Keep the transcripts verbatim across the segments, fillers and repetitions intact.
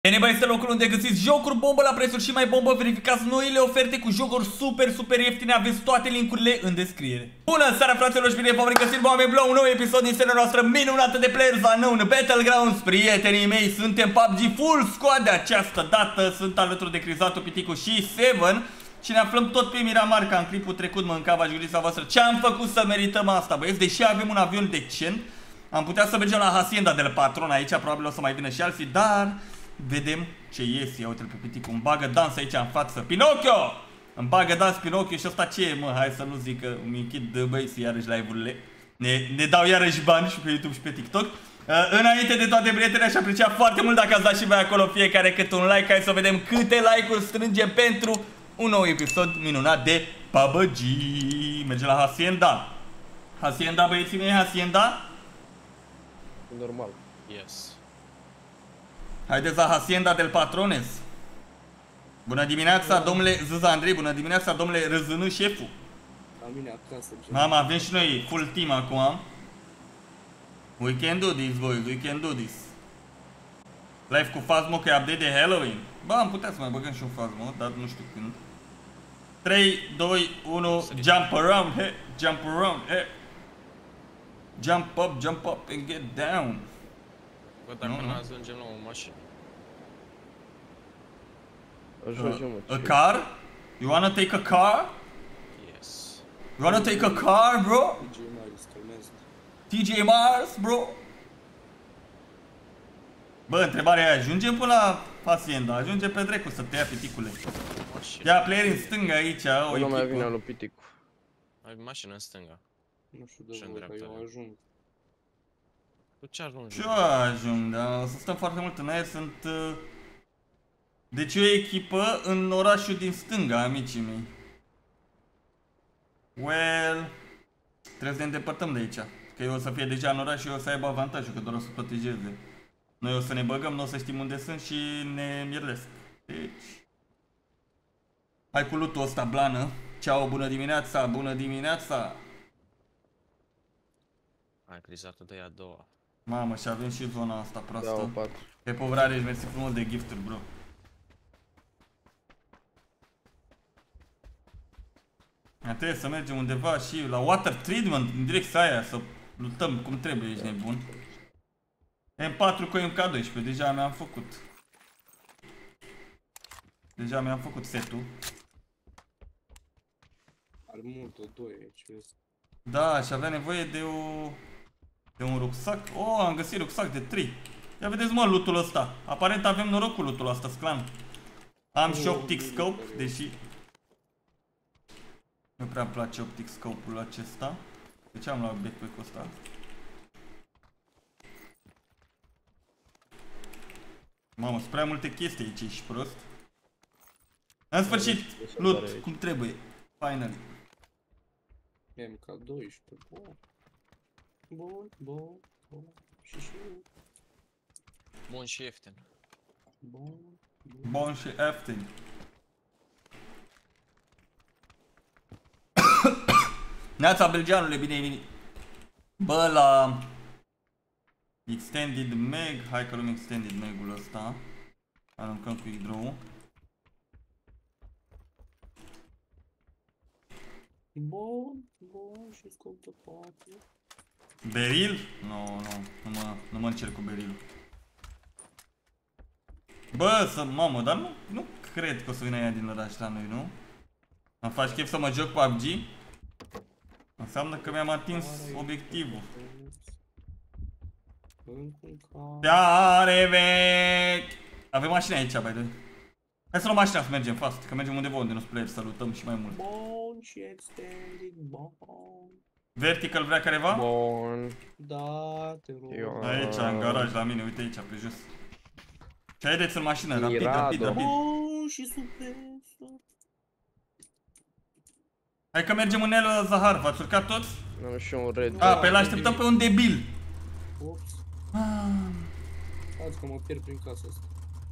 Eneba este locul unde găsiți jocuri bombă la prețuri și mai bombă. Verificați noile oferte cu jocuri super, super ieftine. Aveți toate linkurile în descriere. Bună seara, fraților, și bine v-am regăsit, oameni blă, un nou episod din seria noastră minunată de Players Unknown Battlegrounds. Prietenii mei, suntem P U B G Full Squad de această dată. Sunt alături de Crizatul, Piticu și Seven. Și ne aflăm tot pe Miramar, ca în clipul trecut mâncava jurița voastră. Ce am făcut să merităm asta, băieți? Deși avem un avion decent, am putea să mergem la Hacienda de la patron aici. Probabil o să mai vină și alții, dar vedem ce iese. Ia uite-l pe Piticu, îmi bagă dans aici în față. Pinocchio! Îmi bagă dans Pinocchio și ăsta ce e, mă? Hai să nu zic că îmi închid băieții iarăși live-urile. Ne, ne dau iarăși bani și pe YouTube și pe TikTok. Uh, înainte de toate, prieteni, aș aprecia foarte mult dacă ați dat și voi acolo fiecare câte un like. Hai să vedem câte like-uri strângem pentru un nou episod minunat de P U B G. Mergem la Hacienda. Hacienda, băieții mei, Hacienda? Normal. Yes. Haideți la Hacienda del Patrones. Bună dimineața, domnule Zâza Andrei. Bună dimineața, domnule Răzână, șeful. La mine acasă. Mama, avem și noi full team acum. We can do this, boys, we can do this. Live cu Phasmo, că e update de Halloween. Ba, am putea să mai băgăm și un Phasmo, dar nu știu când. trei, doi, unu, jump around, he, jump around, he. Jump up, jump up and get down. Bă, dacă Nu, nu nu. ajungem la o mașină. Ajungem, Uh, a car? You wanna take a car? Yes. You wanna take a car, bro? T J Miles, calmează. T J Mars, bro? Bă, întrebarea e, ajungem până la Hacienda, ajungem pe dracu să te ia, Piticule. Mașină. Ia player în stânga aici, o Nu mai vine echipă. lui Piticu. Ai mașină în stânga. Nu știu Și de în voi, că dreapta, eu da. ajung. Tu ce ajungi? Și eu ajung, dar o să stăm foarte mult în aer, sunt... Uh... Deci o echipă în orașul din stânga, amicii mei. Well... Trebuie să ne îndepărtăm de aici. Că eu o să fie deja în oraș și eu o să aibă avantajul, că doar o să protejeze. Noi o să ne băgăm, nu o să știm unde sunt și ne mirlesc. Deci... Hai cu lutul ăsta, blană. Ceau, bună dimineața, bună dimineața. Hai, Crizatul de a doua. Mamă, și avem și zona asta Da, o proastă. patru. Pe povrare, mersi frumos de gifturi, bro. Mai trebuie să mergem undeva și la water treatment, în direcția aia, să luptăm cum trebuie, ești nebun. M patru cu M K doisprezece, deja mi-am făcut. Deja mi-am făcut setul. Are mult, o doi aici, vezi. Da, și avea nevoie de o... De un rucsac. Oh, am găsit rucsac de trei. Ia vedeți, mă, lootul ăsta. Aparent avem noroc cu lootul ăsta, sclan. Am și optic scope, deși nu prea îmi place optic scope-ul acesta. De ce am luat backpack-ul ăsta? Mamă, sunt prea multe chestii aici, ești prost. În sfârșit, loot, cum trebuie. Finally. M K doisprezece, bun. Bun, bun, bun. Și și Bun și ieftin. bun. Bun și ieftin. Neața, belgeanule, bine ai venit. Bă, la Extended Meg, hai că luăm Extended Meg-ul ăsta. Aruncăm quick draw. Bun, bun, și scop de patru. Beril? Nu, nu, nu mă, nu mă încerc cu berilul. Bă, să, mamă, dar nu, nu cred că o să vină ea din oraș la noi, nu? Îmi faci chef să mă joc P U B G? Înseamnă că mi-am atins obiectivul. Încă un car. Fiare vechi! Avem mașini aici, by the way. Hai să luăm mașina să mergem fast, că mergem undeva unde nu spune să luptăm și mai mult. Bun și extended, bun. Vertical vrea careva? Bun. Da, te rog. Eu... Aici, în garaj, la mine, uite aici, pe jos. Și haideți în mașină, rapid, Mirado. rapid, rapid. Bun și supresă. Hai că mergem în El Zahar, v-ați urcat toți? Am și un red. A, pe el așteptăm pe un debil. Ops. Ah. Stați că mă pierd prin casa asta.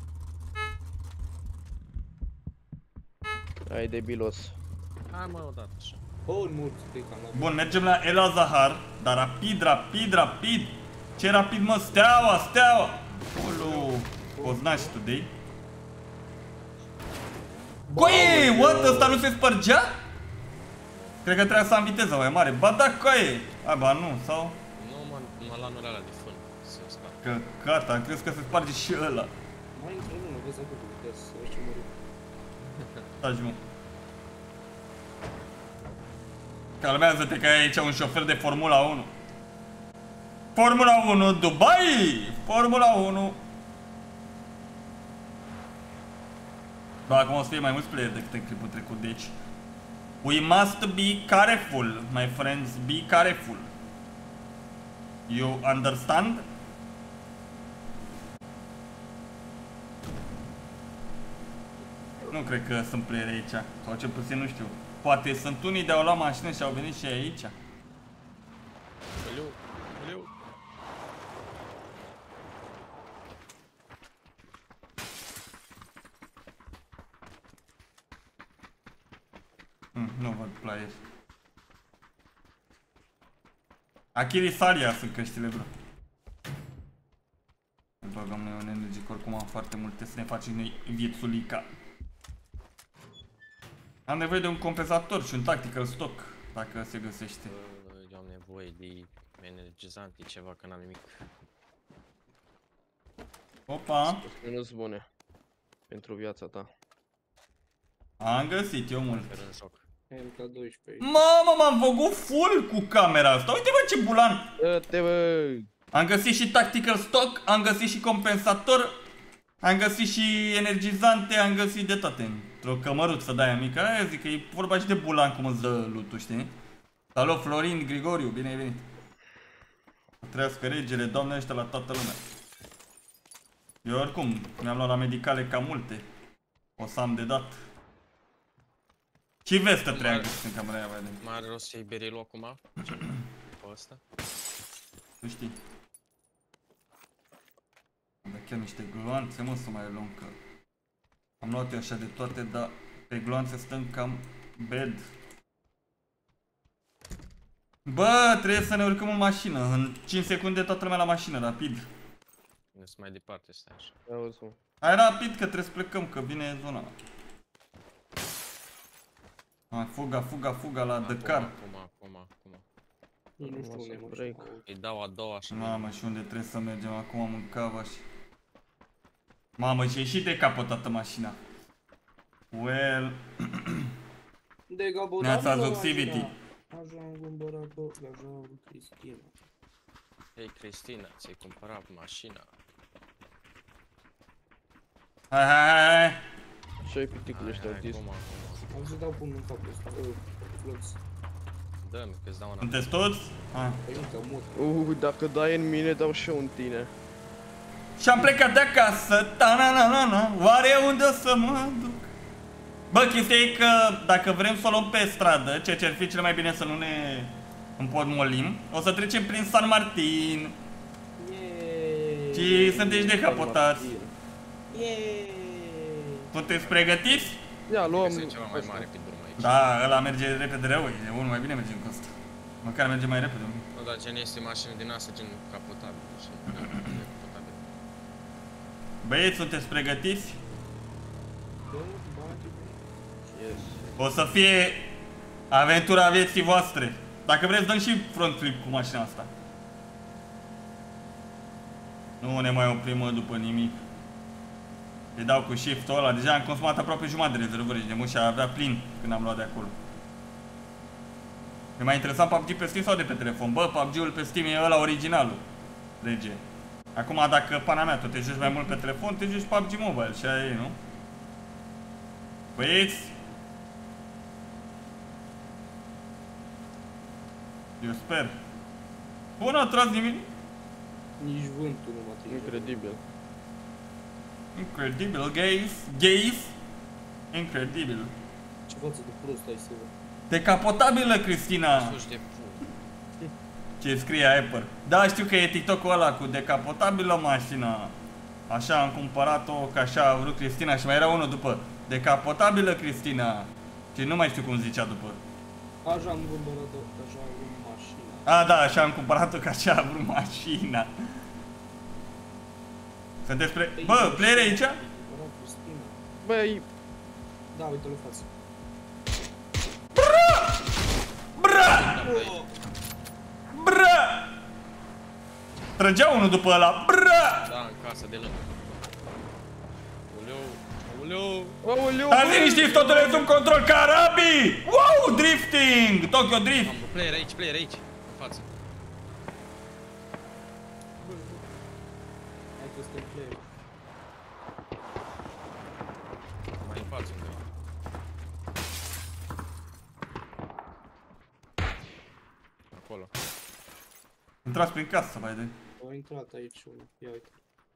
Ai debilos. Hai mă, odată așa. Bun, mulți, cred că am luat. Bun, mergem la El Zahar, dar rapid, rapid, rapid. Ce rapid, mă, steaua, steaua. Ulu. Poznași today. Coaie, what? Ăsta nu se spărgea? Cred că trebuia să am viteză mai mare. Ba da, coaie! A, ba nu, sau? Nu, mă, mă la anul ăla de fân. Se sparg. Că gata, am crezut că se sparge și ăla. Mai intră unul, vezi acolo, uite, să vezi ce mă rog. Taci, mă. Calmează-te că ai aici un șofer de Formula unu. Formula unu Dubai! Formula unu. Da, acum o să fie mai mulți player decât în clipul trecut, deci we must be careful, my friends, be careful. You understand? Nu cred că sunt player aici, sau cel puțin nu știu. Poate sunt unii de-au luat mașină și au venit și aici. Aleu, aleu. Mm, nu văd player. Achiri Saria sunt căștile, bro. Ne băgăm noi un energic, oricum am foarte multe să ne facem noi viețulica. Am nevoie de un compensator și un tactical stock, dacă se găsește. Eu am nevoie de energizante, ceva, că n-am nimic. Opa, Nu-s bune pentru viața ta. am găsit eu mult. Sper în joc. M K doisprezece. Mamă, m-am făcut full cu camera asta. Uite bă ce bulan. Dă-te, bă! Am găsit și tactical stock, am găsit și compensator, am găsit și energizante, am găsit de toate. Într-o cămăruță de aia mică. Aia zic că e vorba și de bulan cum îți dă loot-ul, știi? Salut Florin Grigoriu, bine ai venit. Trăiască regele, doamne ăștia la toată lumea. Eu oricum mi-am luat la medicale cam multe. O să am de dat. Și vestă treia găsit în camera aia, vedem. Mai are rost să-i beril acum? Pe ăsta? Tu știi. Dar chiar niște gloanțe, mă, să mai luăm, că am luat eu așa de toate, dar pe gloanțe stăm cam bad. Bă, trebuie să ne urcăm în mașină, în cinci secunde toată lumea la mașină, rapid. Nu sunt mai departe, stai așa. Auzi, mă. Hai rapid că trebuie să plecăm, că vine zona. Hai, fuga, fuga, fuga la Dakar. Acum, acum, acum. Nu știu unde e break. mașina. Îi dau a doua și Mamă, și unde trebuie să mergem acum, am mâncava și... Mamă, și-e și decapotată mașina. Well... De Gabo, Neața, da, Zoxivity. Ajung în băracă, ajung Cristina. Hei, Cristina, ți-ai cumpărat mașina. Hai, hai, hai, hai. Ce ai piticul ăștia Hai, autist? acum, acum. Am să dau pun în capul ăsta, uh, flux. Dă-mi, că-ți dau una. Sunteți toți? Hai. Păi încă mut. Uh, dacă dai în mine, dau și eu în tine. Și-am plecat de acasă, ta-na-na-na-na. Oare unde o să mă duc? Bă, chestia e că dacă vrem să o luăm pe stradă, ceea ce ar fi cel mai bine să nu ne împotmolim, o să trecem prin San Martin. Yeee. Și sunteți decapotați. Yeee. Sunteți pregătiți? Ia, luăm Este ceva mai ăsta. mare pe drum aici. Da, ăla merge repede rău, e unul mai bine mergem cu ăsta. Măcar merge mai repede. Nu, dar gen este mașină din asta, gen capotabil și decapotabil. Băieți, sunteți pregătiți? Bă, bate, bă. Yes. O să fie aventura vieții voastre. Dacă vreți, dăm și front flip cu mașina asta. Nu ne mai oprim, mă, după nimic. Îi dau cu shift-ul ăla. Deja am consumat aproape jumătate de rezervări și de mult și avea plin când am luat de acolo. Mi-a mai interesat P U B G pe Steam sau de pe telefon? Bă, P U B G-ul pe Steam e ăla originalul. Rege. Acum, dacă pana mea, tu te joci mai mult pe telefon, te joci P U B G Mobile și aia e, nu? Băieți! Eu sper. Bă, n-a tras nimic? Nici vântul nu mă atinge. Incredibil. Incredibil, gays. Gays. Incredibil. Ce față de prost ai să văd. Decapotabilă, Cristina. Suși de pun. Ce scrie Hyper. Da, știu că e TikTok-ul ăla cu decapotabilă mașina. Așa am cumpărat-o, că așa a vrut Cristina și mai era unul după. Decapotabilă, Cristina. Și nu mai știu cum zicea după. Așa am cumpărat-o, așa am vrut mașina. A, da, așa am cumpărat-o, că așa a vrut mașina. Sunteți pre... Bă, player aici? Băi, Da, uite-l în față. Bră! Bră! Trăgea unul după ăla. Bră! Da, în casa de lângă. Aoleu, aoleu. aoleu, Dar liniștiți, totul este un control carabii! Wow, drifting! Tokyo Drift! Am player aici, player aici. În față. Hai că suntem player. Mai în față undeva. Acolo. Intrați prin casă, mai de. Au intrat aici unul. Ia uite.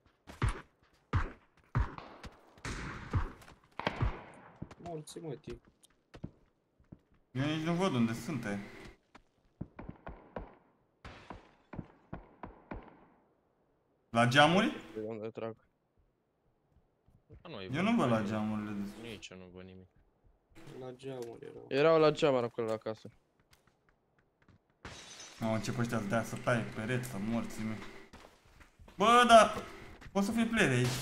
Morți, mă, tii. Eu nici nu văd unde sunt. e. La geamuri? De unde trag? Da, nu, Eu nu văd la geamurile de sus. Nici eu nu văd nimic. La geamuri erau. Erau la geamar acolo la casă. Au început ăștia să dea să taie pereți, să morți mei. Bă, da, poți să fii player aici.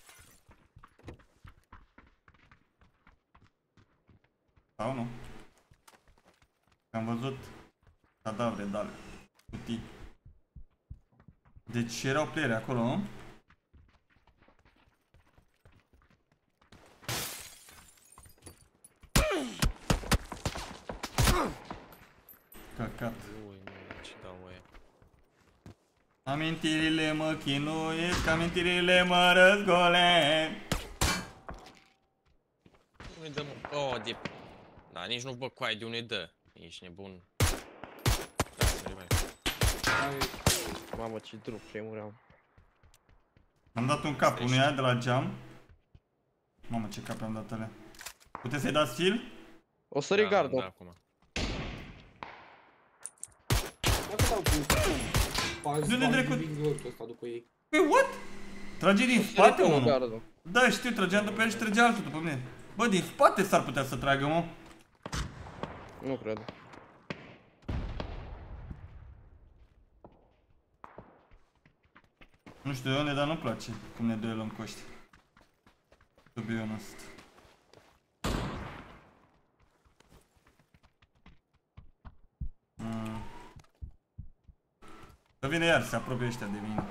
Sau nu? Am văzut cadavre de alea, cutii. Deci erau playeri acolo, nu? Căcat. Ui, nu, ce dau oia. Amintirile mă chinuiesc, amintirile mă răzgolesc. Nu-i dă, mă. Oh, de... Da, nici nu văd coaie de unde dă. Ești nebun. Da, să revive. Hai, Mamă, ce drup, ce muream. Am dat un cap unuia de la geam. Mamă, ce cap am dat alea. Puteți să-i dați heal? O sări Da, gardul. da, acum. dacă dau cu... Pazi, De unde bani trecut? din gâtul ăsta după ei. Păi, what? Trage din O sări spate până unul? gardul. Da, știu, trăgeam după el și trăgea altul după mine. Bă, din spate s-ar putea să tragă, mă. Nu cred. Nu știu de unde, dar nu-mi place cum ne duelăm cu ăștia. To be honest. Mm. Că vine iar, se apropie ăștia de mine.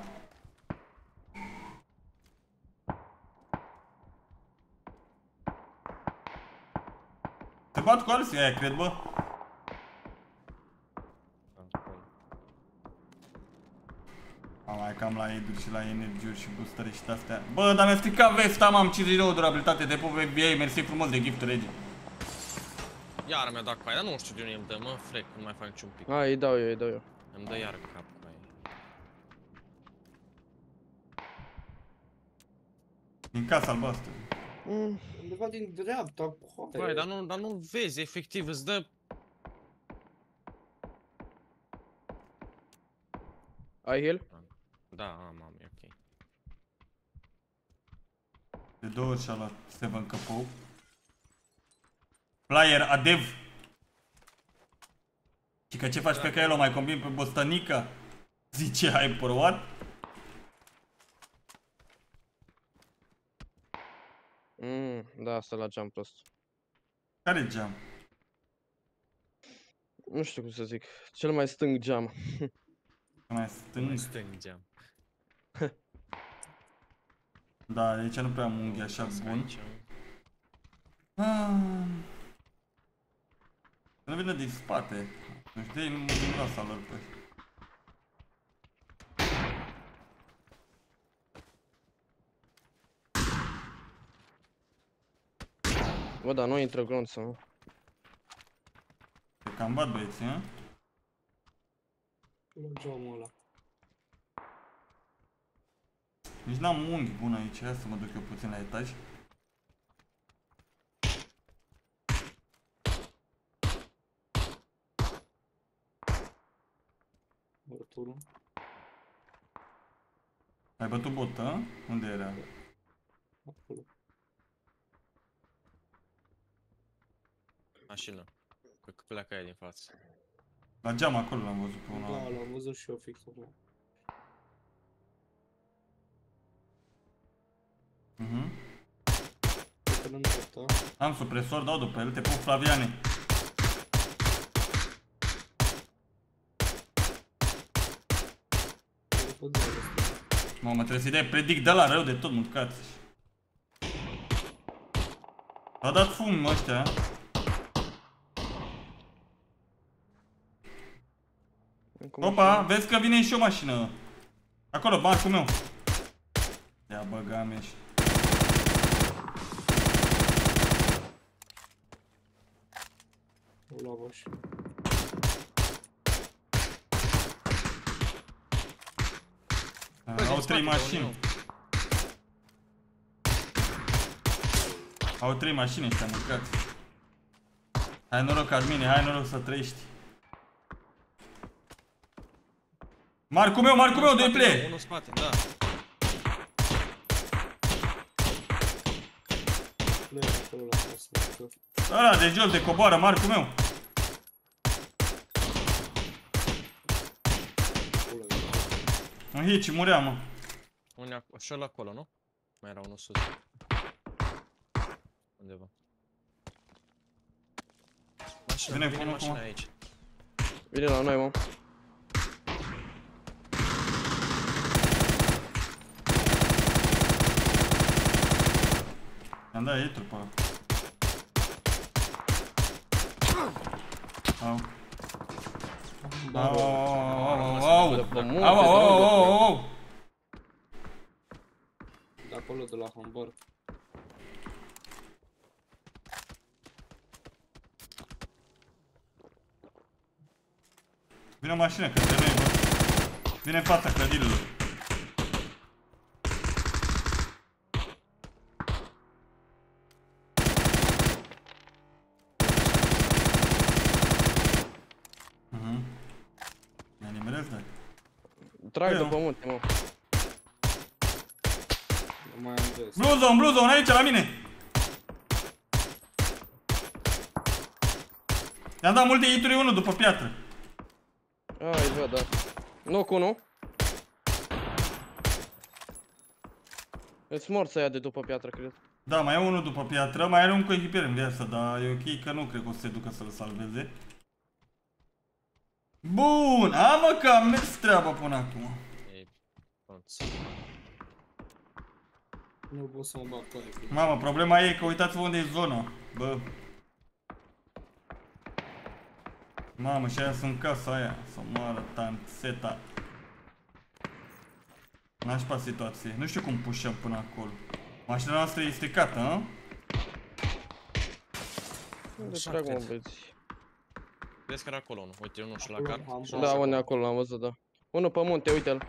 Se bat cu alții aia, cred, bă. Mai cam la eduri și la energiuri și boostări și de-astea. Bă, dar mi-a stricat vesta, am cincizeci și nouă durabilitate de pop V A, mersi frumos de gift, regi. Iar mi-a dat coaie, dar nu știu de unde îmi dă, mă, frec, nu mai fac niciun pic. Hai, îi dau eu, îi dau eu. Îmi dă iar cap coaie. Din casa albastră. Mm. Undeva din dreapta, Băi, coaie. dar nu, dar nu vezi, efectiv, îți dă... Ai heal? Da, am, am, e ok. De două ori și-a luat Seven Căpău. Player, adev. Și că ce faci pe Caelo, mai combin pe Bostanica? Zice Hyper, what? Mm, da, asta la geam prost. Care geam? Nu știu cum să zic. Cel mai stâng geam. Mai stâng. Stângeam. Da, aici nu prea am unghi așa bun. Aici. Ah. Nu vină din spate. Nu știu, din, din rasa lor, păi. Bă, dar nu intră glonță, mă. E cam bat băieții, hă? La geamul ăla. Nici n-am unghi bun aici, ia să mă duc eu puțin la etaj. Băturul. Ai bătut botă, hă? Unde era? Acolo. Mașină. Cred că pleacă aia din față. La geam acolo l-am văzut pe una. Da, l-am văzut și eu fix acolo. în dreapta. Am supresor, dau după el, te pup, Flaviane. Mamă, trebuie să-i dai predict de la rău de tot, mutcați. A dat fum ăștia. Opa, vezi că vine și o mașină. Acolo, bancul meu. Ia băga mea și... O lua mașină. Au trei mașini. Au trei mașini ăștia, mâncați. Hai noroc, admine, hai noroc să trăiești. Marcul meu, Marcul meu, doi play. Unul spate, da. Play acolo la casă. Ăla de jos, de coboară, Marcul meu. În hici, murea, mă. Unul și ăla acolo, nu? Mai era unul sus. Undeva. Mașina, Vine vine cu mașina unul, aici. Vine la noi, mă. I-am dat ei trupă. Au. Au, au, au, au, au, au, au, au. De acolo, de la Hamburg. Vine o mașină către noi, bă. Vine în fața clădirilor. Mhm. Mi-a nimeresc, dacă. Trag Eu. după munte, mă. Nu mai am vest. Blue zone, blue zone, aici, la mine. I-am dat multe hituri unul după piatră. Ai, văd, da. Nu cu unul. Îți morți aia de după piatră, cred. Da, mai e unul după piatră, mai are un coechipier în viață, dar e ok că nu cred că o să se ducă să-l salveze. Bun, am mă că am mers treaba până acum. E colț. Nu pot să mă bag cu aia. Mamă, problema e că uitați-vă unde e zona. Bă. Mamă, și aia sunt în casa aia. Să moară tanțeta. Nașpa situație. Nu știu cum pușăm până acolo. Mașina noastră e stricată, nu? Unde Așa trag, mă, cred. băieți? Vezi că era acolo unul. Uite, unul și la Acolo, car. am și văzut. unul Da, și unde acolo. acolo l-am văzut, da. Unul pe munte, uite-l.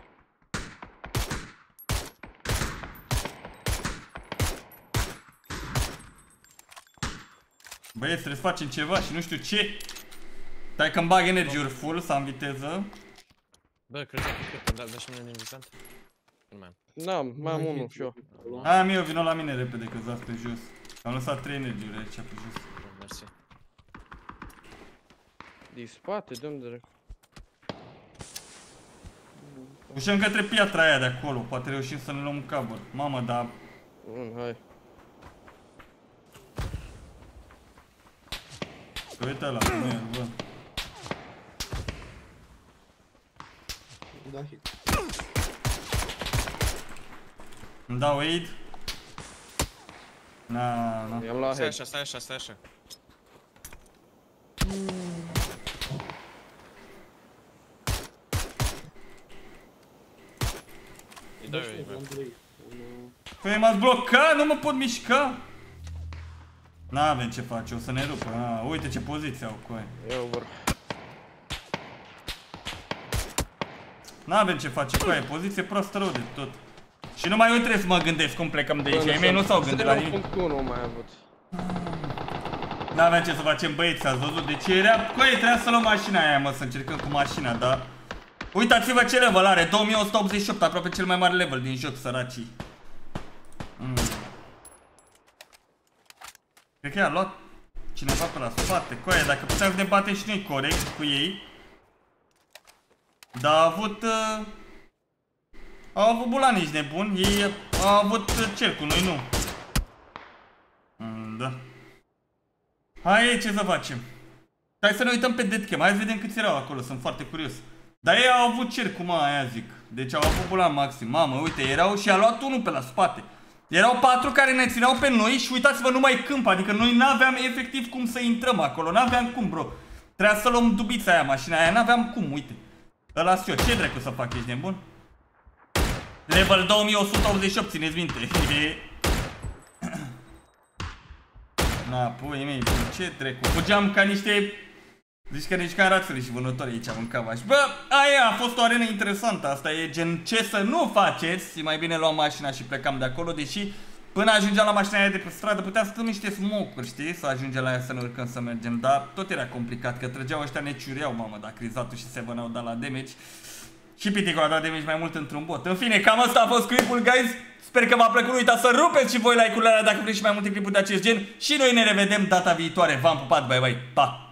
Băieți, trebuie să facem ceva și nu știu ce. Stai că-mi bag energiuri full, să am viteză. Bă, cred că cred că da, și mine din vizant. Nu mai am. Da, mai am unul și eu. Am eu, vină la mine repede că zați pe jos. Am lăsat trei energiuri aici pe jos. Bun, mersi. Din spate, de unde dracu? Pușăm către piatra aia de acolo, poate reușim să ne luăm un cabăr. Mamă, dar... Bun, hai. Uite ăla, nu e, bă. Da, hit. Îmi dau aid. Na, na. I-am luat Stai head. așa, stai așa, stai așa. Îi dau eu, bă. Andrei. Unul... Păi m-ați blocat, nu mă pot mișca. N-avem ce face, o să ne rupă. A, uite ce poziție au cu aia. Eu vor. N-avem ce face cu aia, poziție proastă rău de tot. Și numai eu trebuie să mă gândesc cum plecăm de aici, ai mei nu s-au gândit la nimic. zero punct unu mai avut. N-aveam ce să facem, băieți, ați văzut? Deci era, cu aia trebuia să luăm mașina aia, mă, să încercăm cu mașina, dar... Uitați-vă ce level are, două mii o sută optzeci și opt, aproape cel mai mare level din joc, săracii. Mm. Cred că i-a luat cineva pe la spate, cu aia, dacă puteam să ne batem și noi corect cu ei. Dar a avut... Uh... Au avut bulani, ești nebun, ei au avut uh, cercul, noi nu. Mm, da. Hai, ce să facem? Hai să ne uităm pe deadcam, hai să vedem câți erau acolo, sunt foarte curios. Dar ei au avut cer cu aia zic. Deci au avut bula maxim. Mamă, uite, erau și a luat unul pe la spate. Erau patru care ne țineau pe noi și uitați-vă numai câmp, adică noi n-aveam efectiv cum să intrăm acolo, n-aveam cum, bro. Trebuia să luăm dubița aia, mașina aia, n-aveam cum, uite. Ăla-s eu, ce dracu să fac, ești nebun? Level două mii o sută optzeci și opt, țineți minte. Na, pui mei, ce dracu. Fugeam ca niște... Zici că nici ca rațele și vânători aici mâncava. Și bă, aia a fost o arenă interesantă. Asta e gen ce să nu faceți. Mai bine luam mașina și plecam de acolo. Deși până ajungeam la mașina aia de pe stradă putea să stăm niște smoke-uri, știi? Să ajungem la ea să ne urcăm să mergem. Dar tot era complicat, că trăgeau ăștia, ne ciureau, mamă, dacă Crizatul și Seven au dat la damage. Și Pitico a dat damage mai mult într-un bot. În fine, cam asta a fost clipul, guys. Sper că v-a plăcut, nu uitați să rupeți și voi like-urile alea dacă vreți și mai multe clipuri de acest gen. Și noi ne revedem data viitoare. V-am pupat, bye bye, pa!